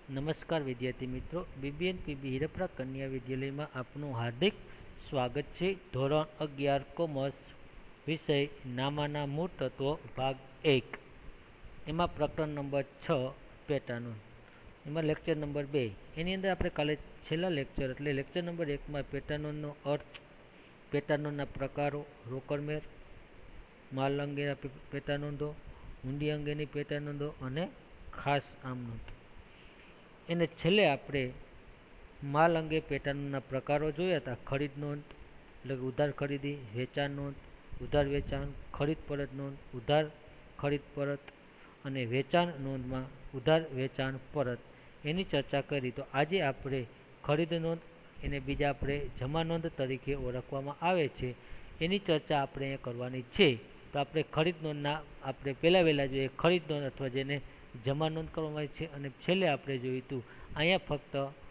નમસ્કાર વિદ્યાર્થી મિત્રો, બીબીએન પીબી હિરપરા કન્યા વિદ્યાલયમાં આપનું હાર્દિક સ્વાગત છે। ધોરણ 11 કોમર્સ વિષય નામાના મૂળ તત્વો ભાગ 1 એમાં પ્રકરણ નંબર 6 પેટાનું એમાં લેક્ચર નંબર 2 એની અંદર આપણે કાલે છેલ્લા લેક્ચર એટલે લેક્ચર નંબર 1માં પેટાનોનો અર્થ, પેટાનોના પ્રકારો, રોકડમેળ, માલ અંગેના પેટાનોંધો, ઊંડી અંગેની પેટાનોંધો અને ખાસ આમ નોંધ। એને છેલ્લે આપણે માલ અંગે પેટાનોંધના પ્રકારો જોયા હતા। ખરીદ નોંધ એટલે ઉધાર ખરીદી, વેચાણ નોંધ, ઉધાર વેચાણ, ખરીદ પરત નોંધ, ઉધાર ખરીદ પરત અને વેચાણ નોંધમાં ઉધાર વેચાણ પરત એની ચર્ચા કરી। તો આજે આપણે ખરીદ નોંધ, એને બીજા આપણે જમા નોંધ તરીકે ઓળખવામાં આવે છે, એની ચર્ચા આપણે અહીંયા કરવાની છે। તો આપણે ખરીદ નોંધના આપણે પહેલાં જોઈએ ખરીદ નોંધ અથવા જેને જમા નોંધ કરવામાં આવે છે, અને છેલ્લે આપણે જોયું હતું અહીંયા ફક્ત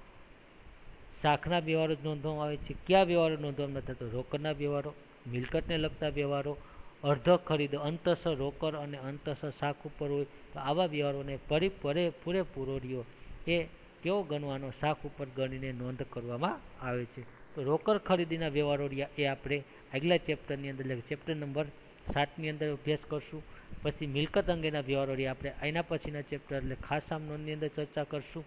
શાખના વ્યવહારો નોંધવામાં આવે છે। કયા વ્યવહારો નોંધવામાં નથી થતો? રોકડના વ્યવહારો, મિલકતને લગતા વ્યવહારો, અર્ધ ખરીદો અંતઃ રોકડ અને અંતઃ શાખ ઉપર હોય તો આવા વ્યવહારોને પૂરેપૂરો રહ્યો એ કેવો ગણવાનો? શાખ ઉપર ગણીને નોંધ કરવામાં આવે છે। તો રોકડ ખરીદીના વ્યવહારો રહ્યા એ આપણે આગલા ચેપ્ટરની અંદર એટલે ચેપ્ટર નંબર 7ની અંદર અભ્યાસ કરશું। પછી મિલકત અંગેના વ્યવહારો રહ્યા આપણે એના પછીના ચેપ્ટર એટલે ખાસ આમ નોંધની અંદર ચર્ચા કરશું।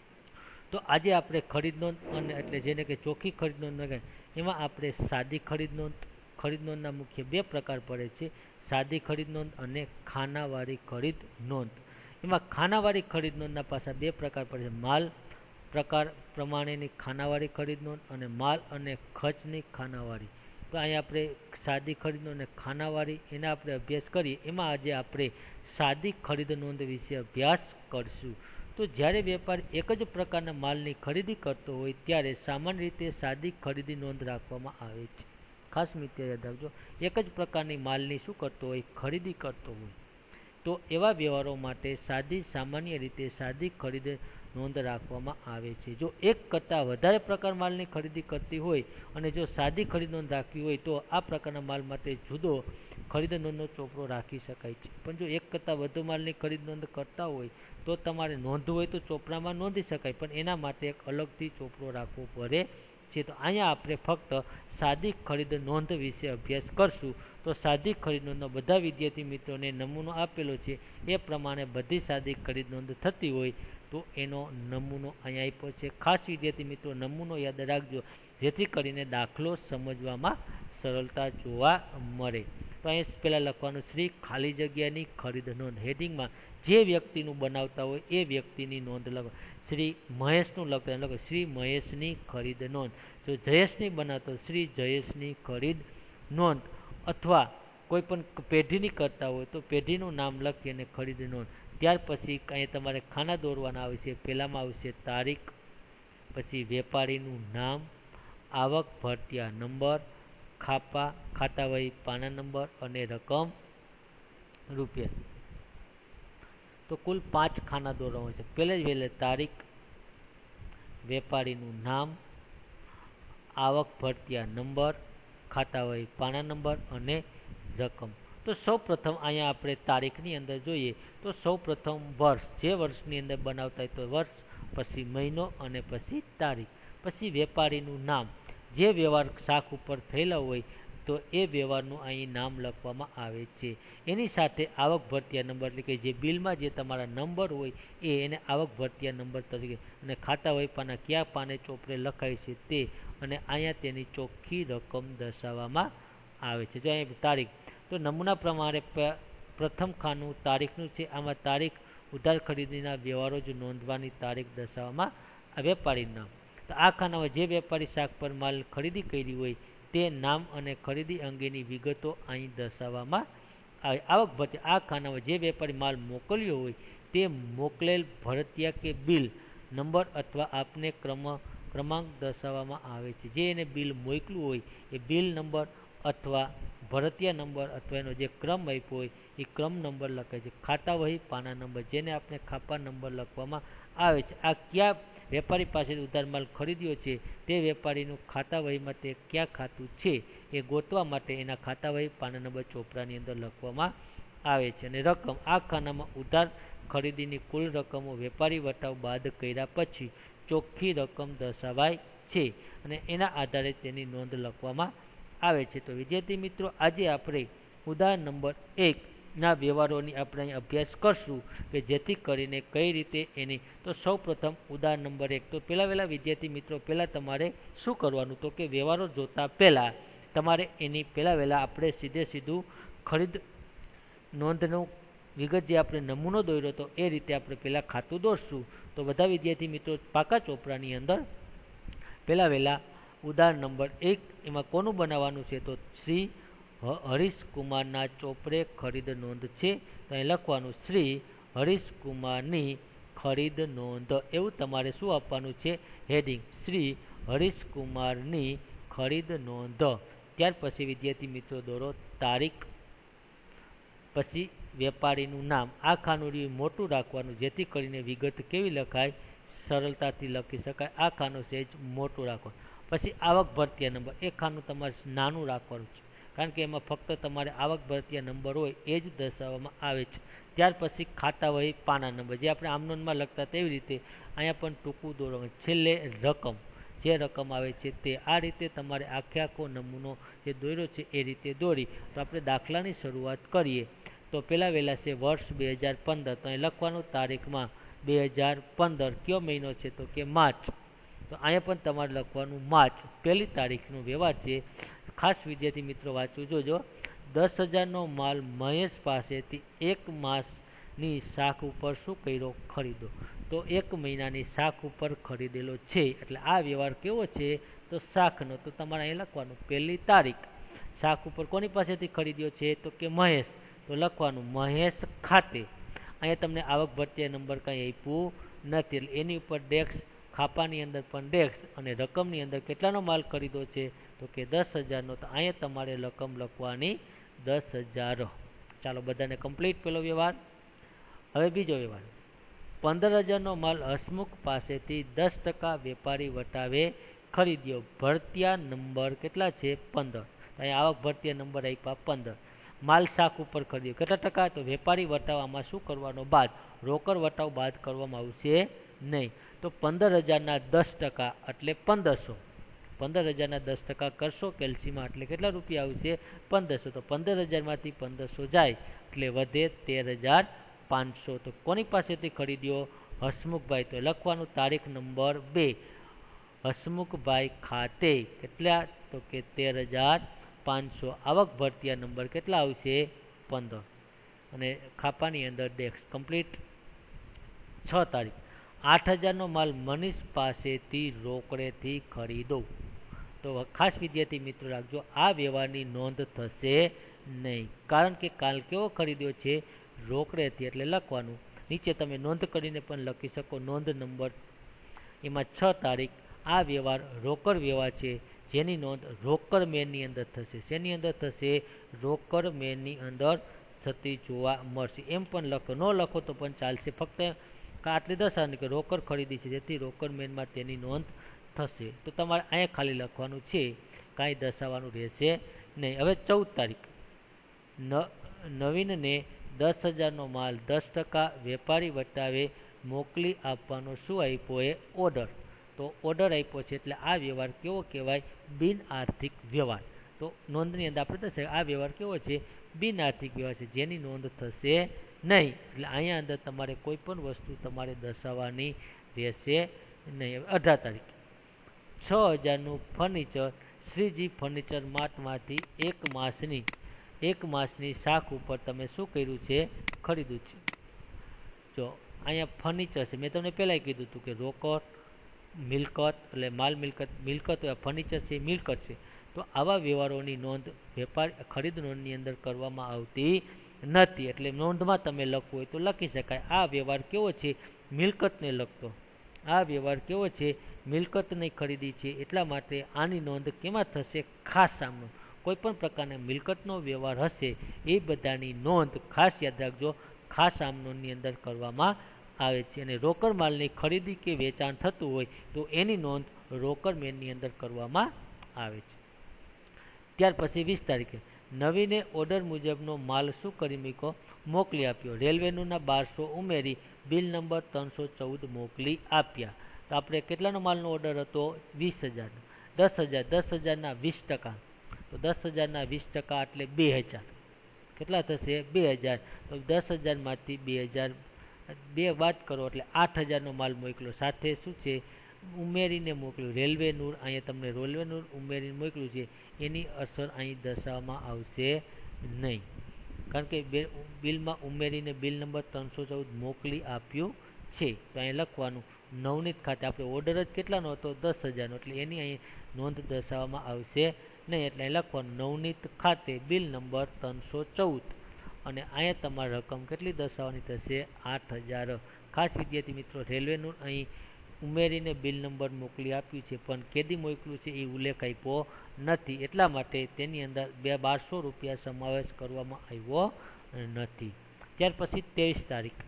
તો આજે આપણે ખરીદ નોંધ અને એટલે જેને કે ચોખ્ખી ખરીદ નોંધ એમાં આપણે સાદી ખરીદ નોંધના મુખ્ય બે પ્રકાર પડે છે, સાદી ખરીદ નોંધ અને ખાનાવાળી ખરીદ નોંધ। એમાં ખાનાવાળી ખરીદ નોંધના પાછા બે પ્રકાર પડે છે, માલ પ્રકાર પ્રમાણેની ખાનાવાળી ખરીદ નોંધ અને માલ અને ખર્ચની ખાનાવાળી। તો અહીંયા આપણે સાદી ખરીદ નોંધ અને ખાનાવાળી એના આપણે અભ્યાસ કરીએ। એમાં આજે આપણે સાદી ખરીદ નોંધ વિશે અભ્યાસ કરશું। તો જ્યારે વેપારી એક જ પ્રકારના માલની ખરીદી કરતો હોય ત્યારે સામાન્ય રીતે સાદી ખરીદી નોંધ રાખવામાં આવે છે। ખાસ મિત્ર યાદ રાખજો, એક જ પ્રકારની માલની શું કરતો હોય? ખરીદી કરતો હોય તો એવા વ્યવહારો માટે સામાન્ય રીતે સાદી ખરીદ નોંધ રાખવામાં આવે છે। જો એક કરતાં વધારે પ્રકાર માલની ખરીદી કરતી હોય અને જો સાદી ખરીદ નોંધ રાખવી હોય તો આ પ્રકારના માલ માટે જુદો ખરીદ નોંધનો ચોપડો રાખી શકાય છે। પણ જો એક કરતાં વધુ માલની ખરીદ નોંધ કરતા હોય તો તમારે નોંધવું હોય તો ચોપડામાં નોંધી શકાય, પણ એના માટે એક અલગથી ચોપડો રાખવો પડે છે। તો અહીંયા આપણે ફક્ત સાદી ખરીદ નોંધ વિશે અભ્યાસ કરશું। તો સાદી ખરીદ નોંધનો બધા વિદ્યાર્થી મિત્રોને નમૂનો આપેલો છે, એ પ્રમાણે બધી સાદી ખરીદ નોંધ થતી હોય તો એનો નમૂનો અહીંયા આપ્યો છે। ખાસ વિદ્યાર્થી મિત્રો નમૂનો યાદ રાખજો, જેથી કરીને દાખલો સમજવામાં સરળતા જોવા મળે। તો અહીંયા પહેલાં લખવાનું શ્રી ખાલી જગ્યાની ખરીદ નોંધ, હેડિંગમાં જે વ્યક્તિનું બનાવતા હોય એ વ્યક્તિની નોંધ લખો। શ્રી મહેશનું લખતા લખો શ્રી મહેશની ખરીદ નોંધ, જો જયેશની બનાવતો શ્રી જયેશની ખરીદ નોંધ, અથવા કોઈ પણ પેઢીની કરતા હોય તો પેઢીનું નામ લખી અને ખરીદ નોંધ। ત્યાર પછી અહીંયા તમારે ખાના દોરવાના આવે છે। પહેલામાં આવશે તારીખ, પછી વેપારીનું નામ, આવક ભરતિયા નંબર, ખાતા વહી પાના નંબર અને રકમ રૂપિયા। તો કુલ 5 ખાના દોરવા છે। પહેલે તારીખ, વેપારીનું નામ, આવક ભરતિયા નંબર, ખાતા વહી પાના નંબર અને રકમ। તો સૌ પ્રથમ અહીંયા આપણે તારીખની અંદર જોઈએ તો સૌ પ્રથમ વર્ષ, જે વર્ષની અંદર બનાવતા હોય તો વર્ષ, પછી મહિનો અને પછી તારીખ। પછી વેપારીનું નામ, જે વ્યવહાર શાખ ઉપર થયેલા હોય તો એ વ્યવહારનું અહીં નામ લખવામાં આવે છે। એની સાથે આવક ભરતિયા નંબર એટલે કે જે બિલમાં જે તમારા નંબર હોય એને આવક ભરતિયા નંબર તરીકે, અને ખાતા વહી પાના કયા પાને ચોપડે લખાય છે તે, અને અહીંયા તેની ચોખ્ખી રકમ દર્શાવવામાં આવે છે। જો અહીંયા તારીખ, તો નમૂના પ્રમાણે પ્રથમ ખાનું તારીખનું છે। આમાં તારીખ ઉધાર ખરીદીના વ્યવહારો જ નોંધવાની તારીખ દર્શાવવામાં વેપારીનું નામ। તો આ ખાનામાં જે વેપારી શાક પર માલ ખરીદી કરી હોય તે નામ અને ખરીદી અંગેની વિગતો અહીં દર્શાવવામાં આવે। આવક ભરતિયા, આ ખાનામાં જે વેપારી માલ મોકલ્યો હોય તે મોકલેલ ભરતિયા કે બિલ નંબર અથવા આપને ક્રમાંક દર્શાવવામાં આવે છે। જે એને બિલ મોકલ્યું હોય એ બિલ નંબર અથવા ભરતિયા નંબર અથવા એનો જે ક્રમ આપ્યો હોય એ ક્રમ નંબર લખાય છે। ખાતા વહી પાના નંબર, જેને આપણે ખાપા નંબર લખવામાં આવે છે। આ કયા વેપારી પાસેથી ઉધાર માલ ખરીદ્યો છે તે વેપારીનું ખાતા વહીમાં તે ક્યાં ખાતું છે એ ગોતવા માટે એના ખાતા વહી પાના નંબર ચોપડાની અંદર લખવામાં આવે છે। અને રકમ, આ ખાનામાં ઉધાર ખરીદીની કુલ રકમો વેપારી વટાવ બાદ કર્યા પછી ચોખ્ખી રકમ દર્શાવાય છે અને એના આધારે તેની નોંધ લખવામાં આવે છે. તો વિદ્યાર્થી મિત્રો, આજે આપણે ઉદાહરણ નંબર 1 ના વ્યવહારોની આપણે અહીં અભ્યાસ કરશું કે જેથી કરીને કઈ રીતે એની. તો સૌ પ્રથમ ઉદાહરણ નંબર 1. તો પહેલા વિદ્યાર્થી મિત્રો, પહેલાં તમારે શું કરવાનું, તો કે વ્યવહારો જોતા પહેલાં તમારે એની પહેલાં આપણે સીધું ખરીદ નોંધનું વિગત જે આપણે નમૂનો દોર્યો હતો એ રીતે આપણે પહેલાં ખાતું દોરશું. તો બધા વિદ્યાર્થી મિત્રો પાકા ચોપડાની અંદર પહેલાં ઉદાહરણ નંબર 1 એમાં કોનું બનાવવાનું છે, તો શ્રી હરીશકુમારના ચોપડે ખરીદ નોંધ છે. તો અહીં લખવાનું શ્રી હરીશકુમારની ખરીદ નોંધ, એવું તમારે શું આપવાનું છે, હેડિંગ, શ્રી હરીશકુમારની ખરીદ નોંધ. ત્યાર પછી વિદ્યાર્થી મિત્રો દોરો તારીખ, પછી વેપારીનું નામ. આ ખાનું મોટું રાખવાનું જેથી કરીને વિગત કેવી લખાય, સરળતાથી લખી શકાય. આ ખાનું સહેજ મોટું રાખવાનું. પછી આવક ભરતીયા નંબર, એ ખાનું તમારે નાનું રાખવાનું છે કારણ કે એમાં ફક્ત તમારે આવક ભરતીયા નંબર હોય એ જ દર્શાવવામાં આવે છે. ત્યાર પછી ખાતા વહી પાના નંબર, જે આપણે આમનોંધમાં લખતા તેવી રીતે અહીંયા પણ ટૂંકું દોરવાનું. છેલ્લે રકમ, જે રકમ આવે છે તે. આ રીતે તમારે આખો નમૂનો જે દોર્યો છે એ રીતે દોરી. તો આપણે દાખલાની શરૂઆત કરીએ. તો પહેલાં વહેલા છે વર્ષ 2015. તો અહીં લખવાનું તારીખમાં 2015 કયો મહિનો છે, તો કે માર્ચ. તો અહીંયા પણ તમારે લખવાનું માર્ચ, પહેલી તારીખનો વ્યવહાર છે. ખાસ વિદ્યાર્થી મિત્રો વાંચવું જોજો. 10,000નો માલ મહેશ પાસેથી 1 માસની શાખ ઉપર શું કર્યો, ખરીદો. તો 1 મહિનાની શાખ ઉપર ખરીદેલો છે એટલે આ વ્યવહાર કેવો છે, તો શાખનો. તો તમારે અહીં લખવાનું પહેલી તારીખ, શાખ ઉપર કોની પાસેથી ખરીદ્યો છે, તો કે મહેશ. તો લખવાનું મહેશ ખાતે. અહીંયા તમને આવક ભરતીયા નંબર કંઈ આપ્યું નથી એટલે એની ઉપર ડેક્સ, ખાપાની અંદર પણ ડેક્સ અને રકમની અંદર કેટલાનો માલ ખરીદો છે, તો કે 10,000નો. તો અહીંયા તમારે રકમ લખવાની 10,000. ચાલો બધાને કમ્પ્લીટ પેલો વ્યવહાર. હવે બીજો વ્યવહાર, 15,000નો માલ હસમુખ પાસેથી 10% વેપારી વટાવે ખરીદ્યો. ભરતીયા નંબર કેટલા છે, 15. અહીંયા આવક ભરતીયા નંબર આપ્યા 15. માલ શાખ ઉપર ખરીદ્યો કેટલા ટકા, તો વેપારી વટાવ આમાં શું કરવાનો, બાદ. રોકડ વટાવ બાદ કરવામાં આવશે નહીં. તો 15,000ના 10% એટલે 1,500. 15,000ના 10% કરશો કેલ્સીમાં એટલે કેટલા રૂપિયા આવશે, 1,500. તો 15,000માંથી 1,500 જાય એટલે વધે 13,500. તો કોની પાસેથી ખરીદ્યો, હસમુખભાઈ. તો લખવાનું તારીખ નંબર 2, હસમુખભાઈ ખાતે કેટલા, તો કે 13,500. આવક ભરતીયા નંબર કેટલા આવશે, 15 અને ખાપાની અંદર ડેક્સ કમ્પ્લીટ. 6 તારીખ, 8,000નો માલ મનીષ પાસેથી રોકડેથી ખરીદો. તો ખાસ વિદ્યાર્થી મિત્રો રાખજો, આ વ્યવહારની નોંધ થશે નહીં કારણ કે કાલ કેવો ખરીદ્યો છે, રોકડેથી. એટલે લખવાનું નીચે તમે નોંધ કરીને પણ લખી શકો, નોંધ નંબર. એમાં 6 તારીખ, આ વ્યવહાર રોકડ વ્યવહાર છે જેની નોંધ રોકડ મેળની અંદર થશે. શેની અંદર થશે, રોકડ મેળની અંદર થતી જોવા મળશે. એમ પણ લખો, ન લખો તો પણ ચાલશે, ફક્ત આટલી દર્શાવવાની કે રોકડ ખરીદી છે જેથી રોકડ મેળમાં તેની નોંધ થશે. તો તમારે અહીંયા ખાલી લખવાનું છે, કાંઈ દર્શાવવાનું રહેશે નહીં. હવે 14 તારીખ, નવીનને 10,000નો માલ 10% વેપારી વટાવે મોકલી આપવાનો શું આપ્યો, એ ઓર્ડર. તો ઓર્ડર આપ્યો છે એટલે આ વ્યવહાર કેવો કહેવાય, બિન આર્થિક વ્યવહાર. તો નોંધની અંદર આપણે થશે આ વ્યવહાર કેવો છે, બિન આર્થિક વ્યવહાર છે જેની નોંધ થશે નહીં. એટલે અહીંયા અંદર તમારે કોઈ પણ વસ્તુ તમારે દર્શાવવાની રહેશે નહીં. 18 તારીખ, 6,000નું ફર્નિચર શ્રીજી ફર્નિચર માર્ટમાંથી 1 માસની શાખ ઉપર તમે શું કર્યું છે, ખરીદ્યું છે. જો અહીંયા ફર્નિચર છે, મેં તમને પહેલાં કીધું હતું કે રોકડ મિલકત એટલે માલ મિલકત ફર્નિચર છે મિલકત છે. તો આવા વ્યવહારોની નોંધ વેપાર ખરીદ નોંધની અંદર કરવામાં આવતી નથી. એટલે નોંધમાં તમે લખવું હોય તો લખી શકાય, આ વ્યવહાર કેવો છે, મિલકતને લગતો. આ વ્યવહાર કેવો છે, મિલકતની ખરીદી છે એટલા માટે આની નોંધ કેમાં થશે, ખાસ સામનો. કોઈ પણ પ્રકારના મિલકતનો વ્યવહાર હશે એ બધાની નોંધ ખાસ યાદ રાખજો, ખાસ સામનોની અંદર કરવામાં આવે છે. અને રોકડ માલની ખરીદી કે વેચાણ થતું હોય તો એની નોંધ રોકડ મેળની અંદર કરવામાં આવે છે. ત્યાર પછી 20 તારીખે નવીને ઓર્ડર મુજબનો માલ શું કરી મોકલી આપ્યો. રેલવેના 1200 ઉમેરી બિલ નંબર 314 મોકલી આપ્યા. તો આપણે કેટલાનો માલનો ઓર્ડર હતો? 20,000. 10,000 10,000ના 20%. તો 10,000ના 20% એટલે 2,000. કેટલા થશે? 2,000. તો 10,000 માંથી 2,000 2 બાદ કરો એટલે 8,000નો માલ મોકલ્યો. સાથે શું છે? ઉમેરીને મોકલ્યું. રેલવે નૂર, અહીંયા તમને રેલવે નૂર ઉમેરીને મોકલ્યું છે, એની અસર અહીં દર્શાવવામાં આવશે નહીં, કારણ કે બિલમાં ઉમેરીને બિલ નંબર 314 મોકલી આપ્યું છે. તો અહીં લખવાનું નવનીત ખાતે આપણે ઓર્ડર જ કેટલાનો હતો? 10,000નો, એટલે એની અહીં નોંધ દર્શાવવામાં આવશે નહીં. એટલે અહીં લખવાનું નવનીત ખાતે બિલ નંબર 314 અને અહીંયા તમારી રકમ કેટલી દર્શાવવાની થશે? 8,000. ખાસ વિદ્યાર્થી મિત્રો, રેલવેનું અહીં ઉમેરીને બિલ નંબર મોકલી આપ્યું છે, પણ કેદી મોકલ્યું છે એ ઉલ્લેખ આપ્યો નથી, એટલા માટે તેની અંદર 1200 રૂપિયા સમાવેશ કરવામાં આવ્યો નથી. ત્યાર પછી 23 તારીખ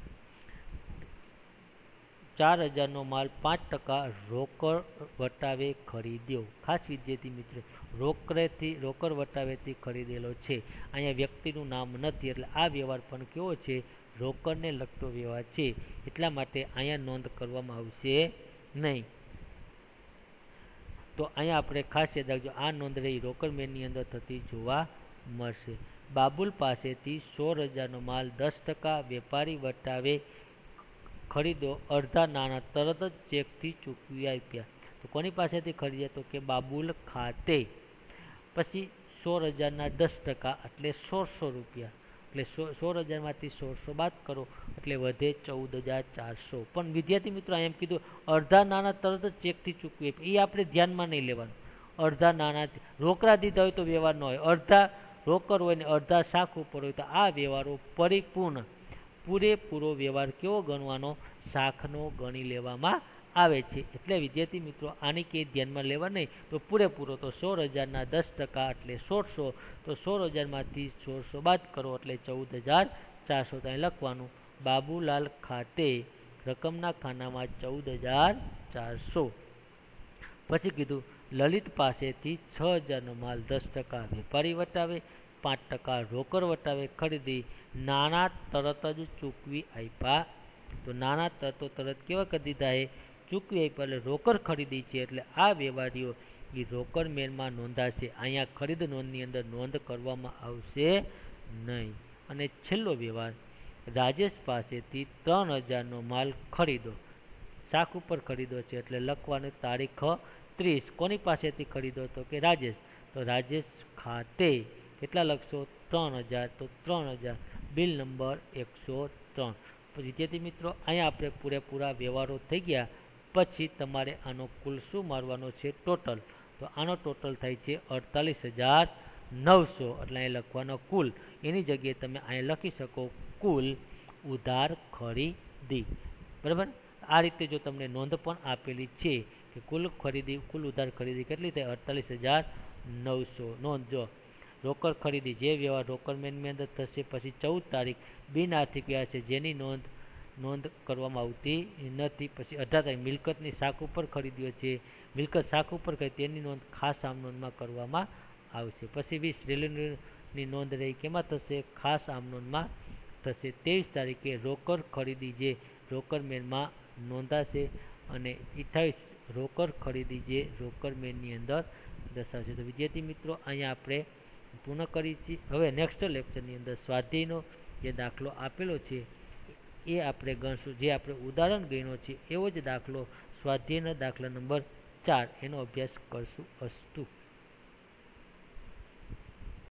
4,000નો માલ 5% રોકડ વટાવે ખરીદ્યો. ખાસ વિદ્યાર્થી મિત્રો, રોકડ વટાવેથી ખરીદેલો છે. અહીંયા વ્યક્તિનું નામ નથી, એટલે આ વ્યવહાર પણ કેવો છે? રોકડને લગતો વ્યવહાર છે, એટલા માટે અહીંયા નોંધ કરવામાં આવશે નહીં. તો અહીંયા આપણે ખાસ યાદ રાખજો, આ નોંધ રહી રોકડ મેળની અંદર થતી જોવા મળશે. બાબુલ પાસેથી 16,000નો માલ 10% વેપારી વટાવે ખરીદો. અડધા નાણાં તરત જ ચેકથી ચૂકવી આપ્યા. તો કોની પાસેથી ખરીદ્યા? તો કે બાબુલ ખાતે. પછી 16,000ના 10% એટલે 1,600 રૂપિયા. એટલે 16,000માંથી 1,600 બાદ કરો એટલે વધે 14,400. પણ વિદ્યાર્થી મિત્રો એમ કીધું અડધા નાણાં તરત જ ચેકથી ચૂકવી, એ આપણે ધ્યાનમાં નહીં લેવાનું. અડધા નાણાં રોકડા દીધા હોય તો વ્યવહાર ન હોય, અડધા રોકડ હોય ને અડધા શાખ ઉપર હોય તો આ વ્યવહારો પૂરેપૂરો વ્યવહાર કેવો ગણવાનો? શાખનો ગણી લેવામાં આવે છે. એટલે વિદ્યાર્થી મિત્રો આની કે ધ્યાનમાં લેવા નહીં, તો પૂરેપૂરો તો 16,000ના 10% એટલે 1,600. તો 16,000માંથી 1,600 બાદ કરો એટલે 14,400. ત્યાં લખવાનું બાબુલાલ ખાતે રકમના ખાનામાં 14,400. પછી કીધું લલિત પાસેથી 6,000નો માલ 10% વેપારી વટાવે 5% રોકડ વટાવે ખરીદી. નાણાં તરત જ ચૂકવી આપ્યા. તો નાણાં તરત કેવા કરી દીધા? એ ચૂકવી આપ્યા, એટલે રોકડ ખરીદી છે, એટલે આ વ્યવહારીઓ એ રોકડ મેળમાં નોંધાશે. અહીંયા ખરીદ નોંધની અંદર નોંધ કરવામાં આવશે નહીં. અને છેલ્લો વ્યવહાર રાજેશ પાસેથી 3,000નો માલ ખરીદો. શાખ ઉપર ખરીદો છે, એટલે લખવાની તારીખ 30. કોની પાસેથી ખરીદો? તો કે રાજેશ. તો રાજેશ ખાતે કેટલા લખશો? 3,000. તો 3,000 બિલ નંબર 103. વિદ્યાર્થી મિત્રો અહીંયા આપણે પૂરેપૂરા વ્યવહારો થઈ ગયા. પછી તમારે આનો કુલ શું મારવાનો છે? ટોટલ. તો આનો ટોટલ થાય છે 48,900. એટલે અહીં લખવાનો કુલ, એની જગ્યાએ તમે અહીં લખી શકો કુલ ઉધાર ખરીદી. બરાબર. આ રીતે જો તમને નોંધ પણ આપેલી છે કે કુલ ઉધાર ખરીદી કેટલી થાય? 48,900. નોંધ જો રોકડ ખરીદી જે વ્યવહાર રોકડ મેળની અંદર થશે, પછી 14 તારીખ બિન આર્થિક વ્યવહાર છે જેની નોંધ કરવામાં આવતી નથી. પછી 18 તારીખ મિલકતની શાખ ઉપર ખરીદ્યો છે, મિલકત શાખ ઉપર ખરીદી તેની નોંધ ખાસ આમ નોંધમાં કરવામાં આવશે. પછી 20 રેલવેની નોંધ રહી કેમાં થશે? ખાસ આમ નોંધમાં થશે. 23 તારીખે રોકડ ખરીદી જે રોકડ મેળમાં નોંધાશે, અને 28 રોકડ ખરીદી જે રોકડ મેળની અંદર દર્શાવશે. તો વિદ્યાર્થી મિત્રો અહીંયા આપણે પૂર્ણ કરી છે. હવે નેક્સ્ટ લેક્ચરની અંદર સ્વાધ્યાયનો જે દાખલો આપેલો છે એ આપણે ગણશું. જે આપણે ઉદાહરણ ગણ્યો છે એવો જ દાખલો સ્વાધ્યાયના દાખલા નંબર 4 એનો અભ્યાસ કરશું. અસ્તુ.